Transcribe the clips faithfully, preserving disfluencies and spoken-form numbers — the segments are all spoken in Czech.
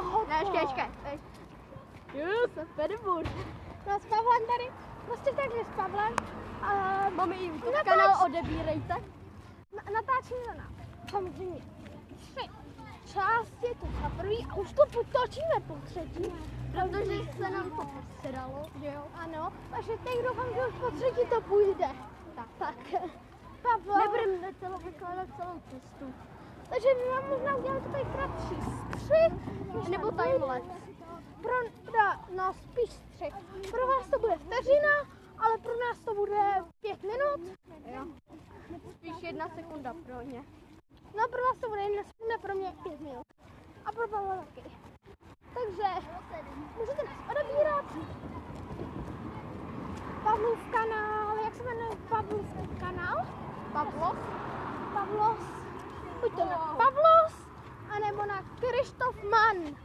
hoďte. Ne, ještě, ještě. Just, Pedibur. No s Pavlem tady, prostě takhle s Pavlem. Uh, Máme i YouTube natáč... kanál, odebírejte. Na, natáčíme na samozřejmě tři části, to za prvý a už to potočíme po třetí. Protože se nám to posralo, že jo? Ano, takže teď doufám, že už po třetí to půjde. Tak. Tak, Pavel. Nebudeme celou vykládat celou cestu. Takže my vám možná uděláme tady kratší střih. Nebo timelapse. Pro, da, no spíš střih. Pro vás to bude vteřina, ale pro nás to bude pět minut. Jo. Spíš jedna sekunda pro ně. No pro vás to bude jedna sekunda, pro mě pět minut. A pro Pavla taky. Takže můžete nás odebírat. Pavlův kanál, jak se jmenuje Pavlův kanál? Pavlos? Pavlos. Buď to na Pavlos, anebo na Krištof Mann.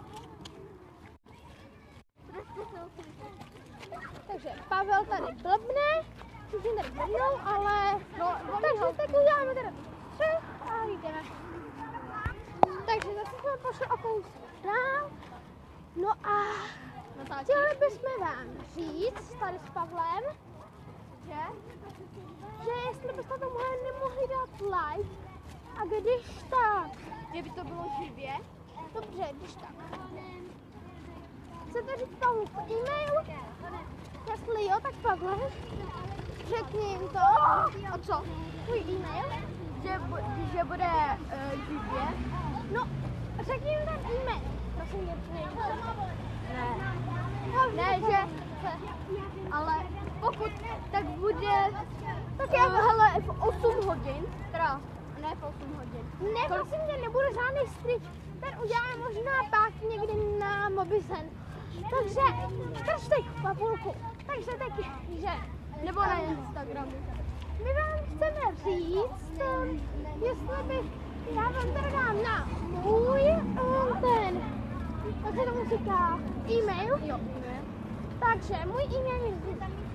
Takže Pavel tady blbne, všichni tady blbnou, ale no, takže teď uděláme teda střih a jdeme. Takže zase jsme pošli o kousek dál. No a chtěli bychom vám říct tady s Pavlem, že, že jestli byste to mohli, nemohli dát live a když tak, Že by to bylo živě? dobře, když tak. Chcete říct Pavlu e-mail? Jestli jo, tak Pavle, řekni jim to. A co? Tvůj e-mail? Že, bu- že bude uh, živě? No, řekni jim ten e-mail. Prosím tě, přijde. Ne. No, Ne, že... Ale pokud tak bude... Tak já uh, hele, v osm hodin. Teda, ne v osm hodin. Ne, prosím tě, nebude žádný stream. Ten uděláme možná pak někdy na Mobizen. Takže, drž teď papulku. Takže teď, že... Nebo na Instagramu. My vám chceme říct, um, jestli bych, já vám teda dám na můj, um, ten, jak se tomu říká, e-mail. Jo, ne. Takže můj e-mail je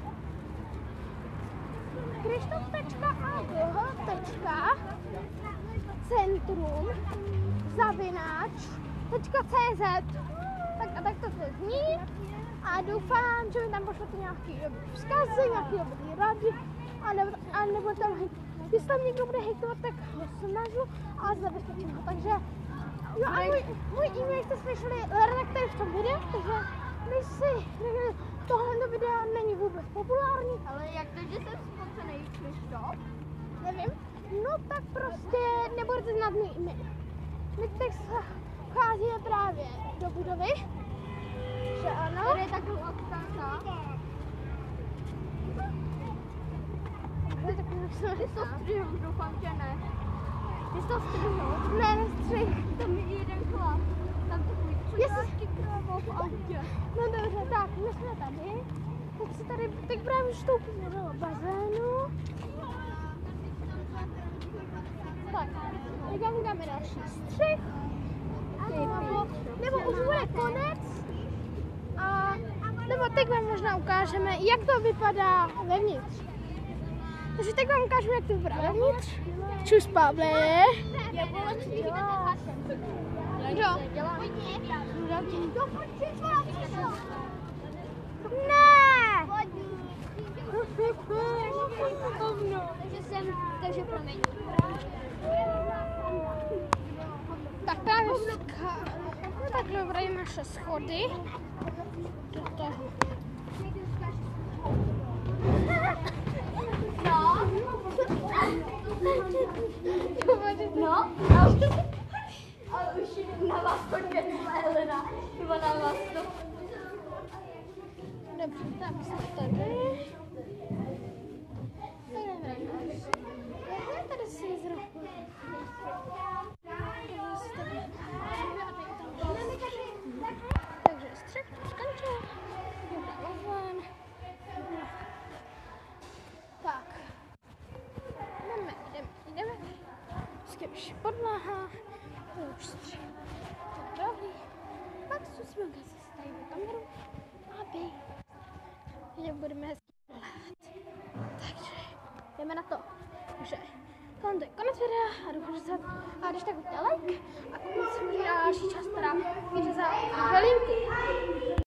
krištof tečka a g tečka centrum zavináč tečka cé zet. Tak a tak to se zní. A doufám, že mi tam pošlete nějaký dobrý vzkazy, nějaký dobrý rady, a nebo, a nebo tam hejt. Když tam někdo bude hejtovat, tak ho smažu a zabezpečím ho. Takže, jo a můj, můj e-mail jste slyšeli redaktory v tom videu, takže my si, tohle video není vůbec populární. Ale jak to, že jsem spocený Krištof? Nevím. No tak prostě nebudete znát můj e-mail. My teď vcházíme právě do budovy. Že ano. Tady je taková obstanka. Ty jsi to střihl, doufám, že ne. Ty jsi to střihl? Ne, nestřih. Tam je jeden chlap. Tam takový čudášky krávou v autě. No dobře, tak my jsme tady. Teď si tady, teď právě vstoupíme do bazénu. Tak, teď vám dáme další střih. Nebo, nebo už bude konec. A, nebo teď vám možná ukážeme, jak to vypadá vevnitř. Takže teď vám ukážeme, jak to vypadá vevnitř. Čus, Pavle. Jo. Ne! Takže jsem, takže promiň. Tak právě ska... Tak dobré naše schody. Do toho. No. No. A už na vás to květla, Helena. Nebo na vás to. Dobře, tak jsme tady. Tady si zrovna. Takže střih skončil. Dobrý oven. Tak. Jdeme, jdeme, jdeme. Skvělší podlaha. Už střih. Dobrý. Pak zkusíme zase stavíme kameru, aby že budeme hezky hledat. Takže jdeme na to. Takže tohle je konec videa a doufám, že se... A když tak hoďte like a pokud si možná